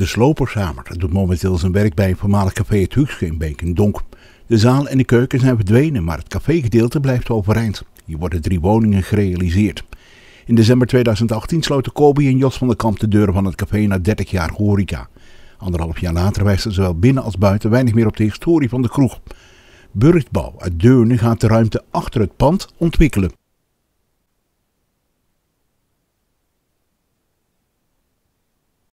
De Slopershamer doet momenteel zijn werk bij een voormalig café Het Huugske in Beek en Donk. De zaal en de keuken zijn verdwenen, maar het cafégedeelte blijft overeind. Hier worden 3 woningen gerealiseerd. In december 2018 sloten Kobi en Jos van der Kamp de deuren van het café na 30 jaar horeca. 1,5 jaar later wijst zowel binnen als buiten weinig meer op de historie van de kroeg. Burritbouw uit Deurne gaat de ruimte achter het pand ontwikkelen.